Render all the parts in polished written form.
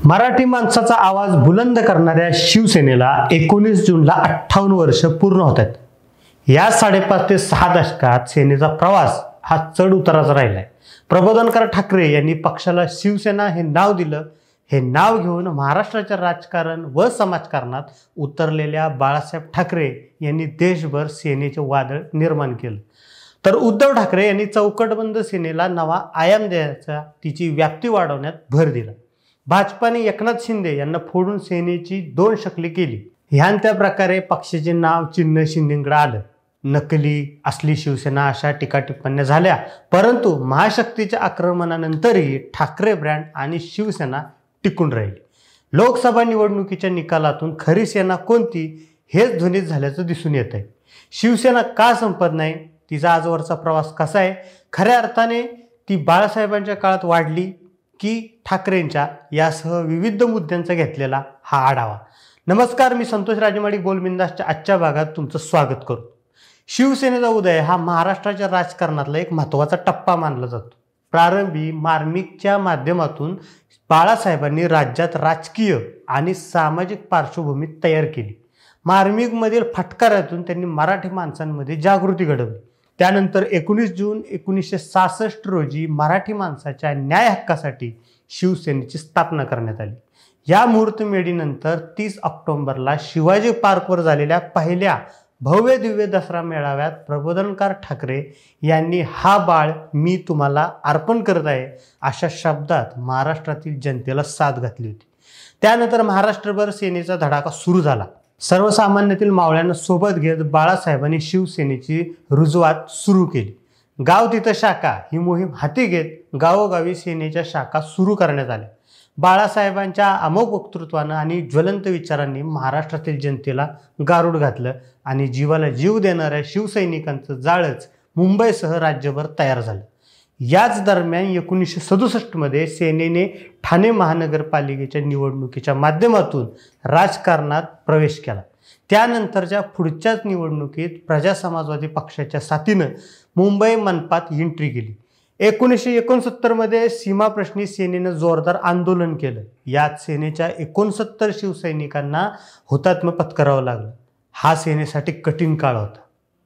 मराठी माणसाचा आवाज बुलंद करणाऱ्या शिवसेनेला 19 जूनला 58 वर्ष पूर्ण होत आहेत। या 5.5 ते 6 दशकात सेनेचा प्रवास हा चढ उताराचा राहिलाय। प्रबोधनकार ठाकरे यांनी पक्षाला शिवसेना हे नाव दिलं। हे नाव घेऊन महाराष्ट्राच्या राजकारण व समाजकारणात उतरलेल्या बाळासाहेब ठाकरे यांनी देशभर सेनेचे वादळ निर्माण केलं। तर उद्धव ठाकरे यांनी चौकटबंद सेनेला नवा आयाम द्यायचा, तिची व्याप्ती वाढवण्यात भर दिला। भाजपाने एकनाथ शिंदे यांना फोडून सेनेची 2 शकली केली। ह्यान त्या प्रकारे पक्षाचे नाव चिन्ह शिंदेंकडे आलं। नकली असली शिवसेना अशा टीका टिप्पण्या झाल्या, परंतु महाशक्तीच्या आक्रमणानंतरही ठाकरे ब्रँड आणि शिवसेना टिकून राहिली। लोकसभा निवडणुकीच्या निकालातून खरी सेना कोणती हेच ध्वनित झाल्याचं दिसून येत आहे। शिवसेना का संपत नाही, तिचा आजवरचा प्रवास कसा आहे, खऱ्या अर्थाने ती बाळासाहेबांच्या काळात वाढली की ठाकरेंच्या, यासह विविध मुद्द्यांचा घेतलेला हा आढावा। नमस्कार, मी संतोष राजेमाडी गोलबिंदासच्या आजच्या भागात तुमचं स्वागत करतो। शिवसेनेचा उदय हा महाराष्ट्राच्या राजकारणातला एक महत्त्वाचा टप्पा मानला जातो। प्रारंभी मार्मिकच्या माध्यमातून बाळासाहेबांनी राज्यात राजकीय आणि सामाजिक पार्श्वभूमी तयार केली। मार्मिकमधील फटकारातून त्यांनी मराठी माणसांमध्ये जागृती घडवली। त्यानंतर 19 जून 1966 रोजी मराठी माणसाच्या न्याय हक्कासाठी शिवसेनेची स्थापना करण्यात आली। या मुहूर्तमेढीनंतर 30 ऑक्टोबरला शिवाजी पार्कवर झालेल्या पहिल्या भव्य दिव्य दसरा मेळाव्यात प्रबोधनकार ठाकरे यांनी हा बाळ मी तुम्हाला अर्पण करत आहे अशा शब्दात महाराष्ट्रातील जनतेला साथ घातली होती। त्यानंतर महाराष्ट्रभर सेनेचा धडाका सुरू झाला। सर्वसामान्यातील मावळ्यांना सोबत घेत बाळासाहेबांनी शिवसेनेची रुजवात सुरू केली। गाव तिथं शाखा ही मोहीम हाती घेत गावोगावी सेनेच्या शाखा सुरू करण्यात आल्या। बाळासाहेबांच्या अमोघ वक्तृत्वानं आणि ज्वलंत विचारांनी महाराष्ट्रातील जनतेला गारुड घातलं आणि जीवाला जीव देणाऱ्या शिवसैनिकांचं जाळच मुंबईसह राज्यभर तयार झालं। याच दरम्यान 1967 मध्ये सेनेने ठाणे महानगरपालिकेच्या निवडणुकीच्या माध्यमातून राजकारणात प्रवेश केला। त्यानंतरच्या पुढच्याच निवडणुकीत प्रजा समाजवादी पक्षाच्या साथीनं मुंबई मनपात एंट्री केली। 1969 मध्ये सीमाप्रश्नी सेनेनं जोरदार आंदोलन केलं। यात सेनेच्या 69 शिवसैनिकांना हुतात्मा पत्करावं लागलं। हा सेनेसाठी कठीण काळ होता।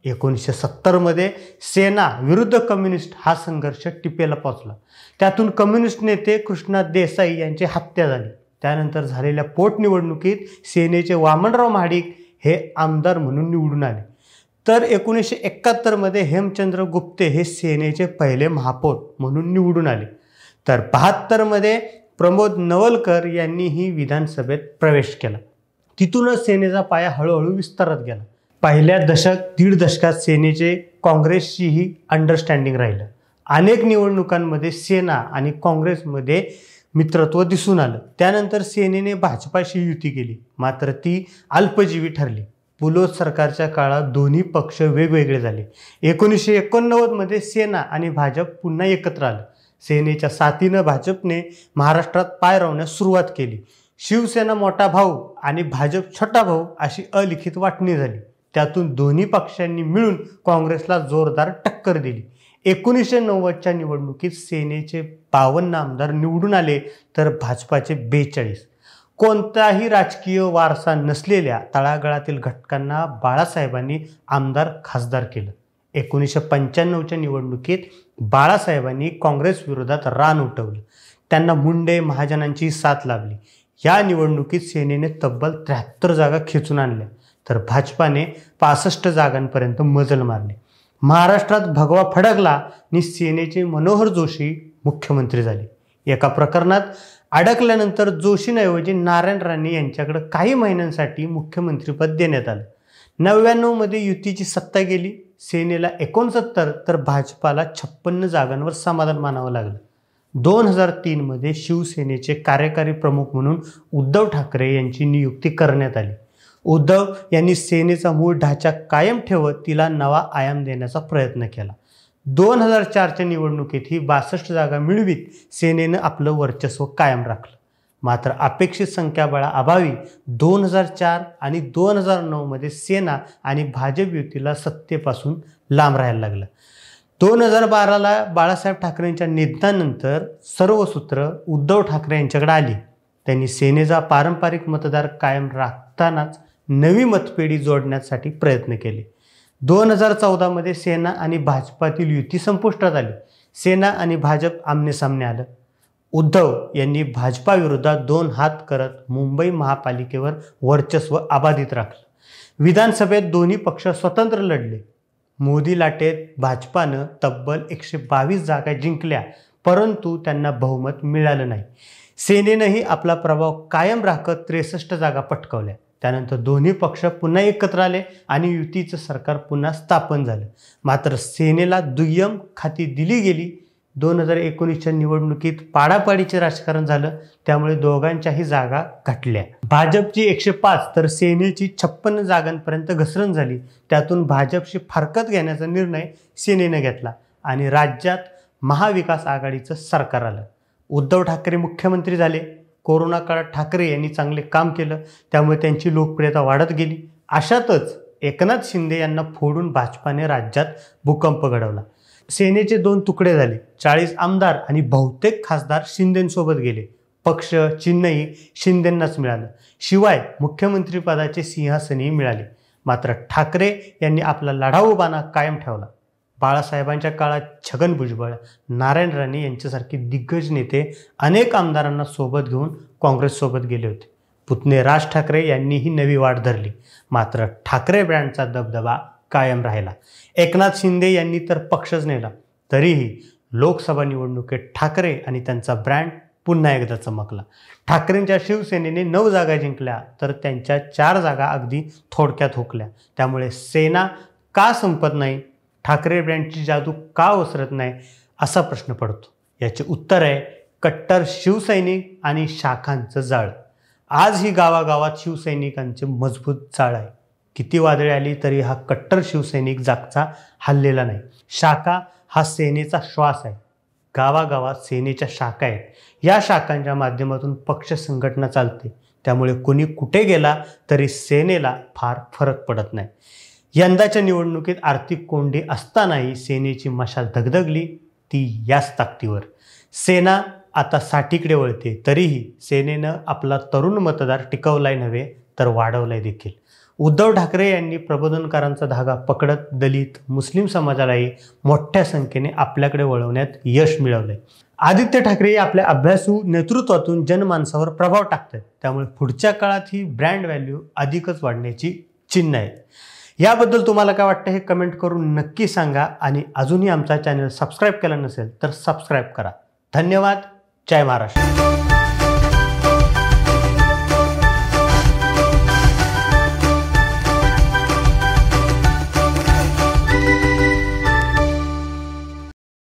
1970 मध्ये सेना विरुद्ध कम्युनिस्ट हा संघर्ष टिपेला पोहोचला। त्यातून कम्युनिस्ट नेते कृष्णा देसाई यांची हत्या झाली। त्यानंतर झालेल्या पोटनिवडणुकीत सेनेचे वामनराव महाडिक हे आमदार म्हणून निवडून आले। तर 1971 मध्ये हेमचंद्र गुप्ते हे सेनेचे पहिले महापौर म्हणून निवडून आले। तर 72 मध्ये प्रमोद नवलकर यांनीही विधानसभेत प्रवेश केला। तिथूनच सेनेचा पाया हळूहळू विस्तारत गेला। पहिल्या दीड दशकात सेनेचे काँग्रेसशीही अंडरस्टँडिंग राहिलं। अनेक निवडणुकांमध्ये सेना आणि काँग्रेसमध्ये मित्रत्व दिसून आलं। त्यानंतर सेनेने भाजपाशी युती केली, मात्र ती अल्पजीवी ठरली। पुलोद सरकारच्या काळात दोन्ही पक्ष वेगवेगळे झाले। 1989 मध्ये सेना आणि भाजप पुन्हा एकत्र आलं। सेनेच्या साथीनं भाजपने महाराष्ट्रात पाय रोवण्यास सुरुवात केली। शिवसेना मोठा भाऊ आणि भाजप छोटा भाऊ अशी अलिखित वाटणी झाली। त्यातून दोन्ही पक्षांनी मिळून काँग्रेसला जोरदार टक्कर दिली। 1990च्या निवडणुकीत सेनेचे 52 आमदार निवडून आले, तर भाजपाचे 42। कोणताही राजकीय वारसा नसलेल्या तळागाळातील घटकांना बाळासाहेबांनी आमदार खासदार केलं। 1995च्या निवडणुकीत बाळासाहेबांनी काँग्रेस विरोधात रान उठवलं। त्यांना मुंडे महाजनांची साथ लाभली। या निवडणुकीत सेनेने तब्बल 73 जागा खेचून आणल्या, तर भाजपाने 65 जागांपर्यंत मजल मारली। महाराष्ट्रात भगवा फडकला आणि सेनेचे मनोहर जोशी मुख्यमंत्री झाले। एका प्रकरणात अडकल्यानंतर जोशींऐवजी नारायण राणे यांच्याकडे काही महिन्यांसाठी मुख्यमंत्रीपद देण्यात आलं। 99 मध्ये युतीची सत्ता गेली। सेनेला 69 तर भाजपाला 56 जागांवर समाधान मानावं लागलं। 2003 मध्ये शिवसेनेचे कार्यकारी प्रमुख म्हणून उद्धव ठाकरे यांची नियुक्ती करण्यात आली। उद्धव यांनी सेनेचा मूळ ढाचा कायम ठेवत तिला नवा आयाम देण्याचा प्रयत्न केला। 2004च्या निवडणुकीतही 62 जागा मिळवीत सेनेनं आपलं वर्चस्व कायम राखलं। मात्र अपेक्षित संख्याबळाअभावी 2004 आणि 2009 मध्ये सेना आणि भाजप युतीला सत्तेपासून लांब राहायला लागलं। 2012ला बाळासाहेब ठाकरेंच्या निधनानंतर सर्व सूत्र उद्धव ठाकरे यांच्याकडे आली। त्यांनी सेनेचा पारंपरिक मतदार कायम राखतानाच नवी मतपेढी जोडण्यासाठी प्रयत्न केले. 2014 सेना आणि भाजपातील युती संपुष्टात आली. सेना आणि भाजप आमनेसामने आलं. उद्धव यांनी भाजपाविरोधात 2 हात करत मुंबई महापालिकेवर वर्चस्व अबाधित राखलं. विधानसभेत दोन्ही पक्ष स्वतंत्र लढले. मोदी लाटेत भाजपानं तब्बल 122 जागा जिंकल्या, परंतु त्यांना बहुमत मिळालं नाही. सेनेनंही आपला प्रभाव कायम राखत 63 जागा पटकावल्या. त्यानंतर दोन्ही पक्ष पुन्हा एकत्र आले आणि युतीचं सरकार पुन्हा स्थापन झालं. मात्र सेनेला दुय्यम खाती दिली गेली. 2019च्या निवडणुकीत पाडापाडीचे राजकारण झालं, त्यामुळे दोघांच्याही जागा घटल्या. भाजपची 105 तर सेनेची 56 जागांपर्यंत घसरण झाली. त्यातून भाजपशी फारकत घेण्याचा निर्णय सेनेनं घेतला आणि राज्यात महाविकास आघाडीचं सरकार आलं. उद्धव ठाकरे मुख्यमंत्री झाले. कोरोना काळात ठाकरे यांनी चांगले काम केलं, त्यामुळे त्यांची लोकप्रियता वाढत गेली. अशातच एकनाथ शिंदे यांना फोडून भाजपाने राज्यात भूकंप घडवला. सेनेचे 2 तुकडे झाले. 40 आमदार आणि बहुतेक खासदार शिंदेंसोबत गेले. पक्ष चिन्हही शिंदेंनाच मिळालं. शिवाय मुख्यमंत्रीपदाचे सिंहासनही मिळाले. मात्र ठाकरे यांनी आपला लढाऊ बाणा कायम ठेवला. बाळासाहेबांच्या काळात छगन भुजबळ, नारायण राणे यांच्यासारखे दिग्गज नेते अनेक आमदारांना सोबत घेऊन काँग्रेससोबत गेले होते. पुतणे राज ठाकरे यांनीही नवी वाट धरली. मात्र ठाकरे ब्रँडचा दबदबा कायम राहिला. एकनाथ शिंदे यांनी तर पक्षच नेला. तरीही लोकसभा निवडणुकीत ठाकरे आणि त्यांचा ब्रँड पुन्हा एकदा चमकला. ठाकरेंच्या शिवसेनेने 9 जागा जिंकल्या, तर त्यांच्या 4 जागा अगदी थोडक्यात हुकल्या. त्यामुळे सेना का संपत नाही, ठाकरे ब्रँडची जादू का ओसरत नाही, असा प्रश्न पडतो. याचे उत्तर आहे कट्टर शिवसैनिक आणि शाखांचं जाळ. आज ही गावागावात शिवसैनिकांचे मजबूत जाळ आहे. किती वादळे आली तरी हा कट्टर शिवसैनिक जागचा हललेला नाही. शाखा हा सेनेचा श्वास आहे. गावागावात सेनेच्या शाखा आहेत. या शाखांच्या माध्यमातून पक्ष संघटना चालते. त्यामुळे कोणी कुठे गेला तरी सेनेला फार फरक पडत नाही. यंदाच्या निवडणुकीत आर्थिक कोंडी असतानाही सेनेची मशाल धगधगली, ती याच ताकदीवर. सेना आता साठीकडे वळते, तरीही सेनेनं आपला तरुण मतदार टिकवलाय नव्हे तर वाढवलाय देखील. उद्धव ठाकरे यांनी प्रबोधनकारांचा धागा पकडत दलित मुस्लिम समाजालाही मोठ्या संख्येने आपल्याकडे वळवण्यात यश मिळवलंय. आदित्य ठाकरे आपल्या अभ्यासू नेतृत्वातून जनमानसावर प्रभाव टाकतात. त्यामुळे पुढच्या काळात ही ब्रँड व्हॅल्यू अधिकच वाढण्याची चिन्ह आहेत. याबद्दल तुम्हाला काय वाटतं हे कमेंट करून नक्की सांगा आणि अजूनही आमचा चॅनल सबस्क्राईब केला नसेल तर सबस्क्राईब करा. धन्यवाद. जय महाराष्ट्र.